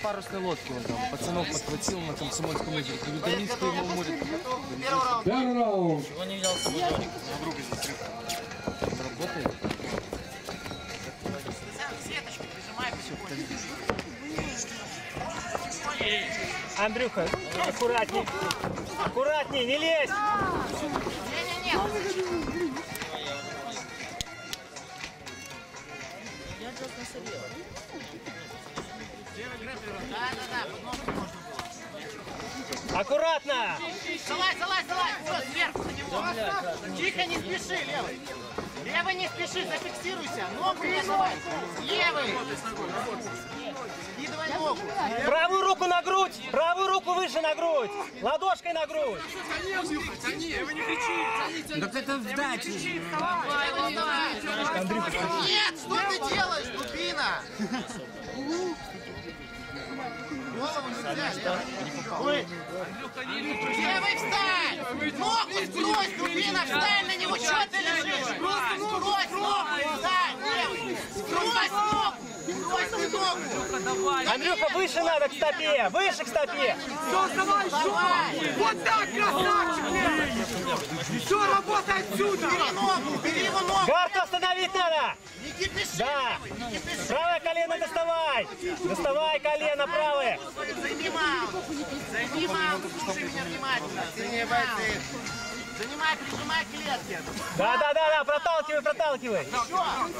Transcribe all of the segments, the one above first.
парусной лодке он там пацанов подхватил на Комсомольском озере. До Витаминского ему море. Первый раунд. Чего не взял с собой Джоник? Вдруг из-за стрелка. Работает? Сеточку прижимай потихоньку. Андрюха, аккуратней. Аккуратней, не лезь. Не-не-не. Да, подножку можно было. Аккуратно. Залазь. Все, сверху на него. Тихо, не спеши, левый. Левый не спеши, зафиксируйся. Ногу не давай. Левый. Скидывай ногу. Правую руку на грудь. Правую руку выше на грудь. Ладошкой на грудь. Так это сдача. Нет, что ты делаешь, дубина? Голову нельзя. Левый встань! Ногу сбрось, дубина, встань на него, что ты лежишь? Сбрось ногу, встань, левый! Сбрось ногу! Сбрось ты ногу! Андрюха, выше надо к стопе. Выше к стопе. Все, вставай, еще! Вот так, красавчик! Все, работай отсюда! Бери его ногу! Гарту остановить надо. Не кипиши, Да. левый, не кипиши! Правое колено доставай. Доставай колено правое. Займи маунт, слушай меня внимательно. Занимай, прижимай к клетке. Да, проталкивай. Еще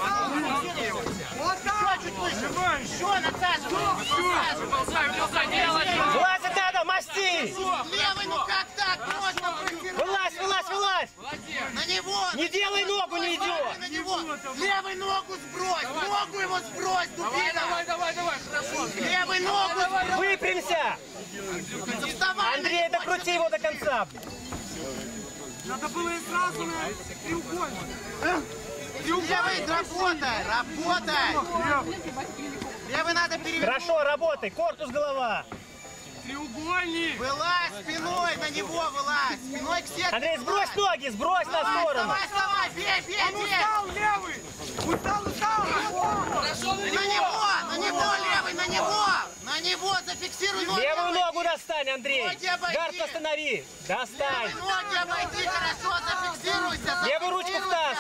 чуть выше. Еще надсаживай. Вылазить надо, масти. Левый, ну как так? Можно пройти. Вылазь. На него. Не делай ногу, не идет. На него. Левый ногу сбрось. Ногу его сбрось, дубина. Давай, хорошо. Левый ногу сбрось. Выпрямся. Вставай. Андрей, докрути его до конца. Надо было и сразу на треугольник. Левый, работай. Левый надо перевернуть. Хорошо, работай. Корпус, голова. Треугольник. Вылазь спиной на него, вылазь. Спиной к сетке. Андрей, сбрось ноги, сбрось на сторону. Вставай, бей. Устал, левый. Устал. На него, левый, на него, зафиксируй ноги. Левую ногу достань, Андрей. Ноги обойди. Гард останови. Достань. Ноги обойди, хорошо, зафиксируйся. Левую ручку втас.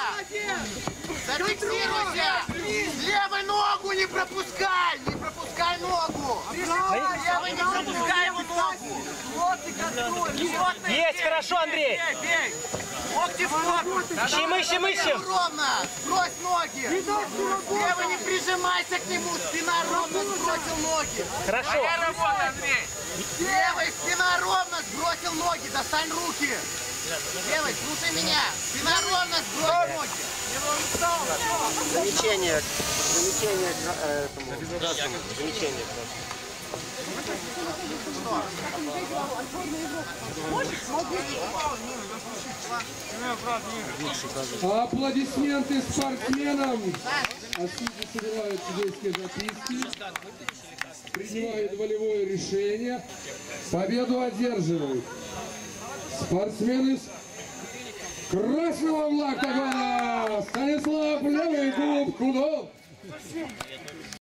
Зафиксируйся. Левой ногу не пропускай ногу. Левый не пропускай его ногу. Есть, хорошо, Андрей. Бей. Локти в корпус. Ищем. Ровно. Сбрось ноги. Левый не прижимайся к нему. Спина ровно, сбросил ноги. Хорошо. Работа, Андрей. Левый, спина ровно, сбросил ноги. Достань руки. Левый, слушай меня. Спина ровно, сбрось ноги. Замечание замечание. Аплодисменты спортсменам. А судьи собирают судейские записки. Принимают волевое решение. Победу одерживают спортсмены с красного флага Станислав Левый, клуб Кудов.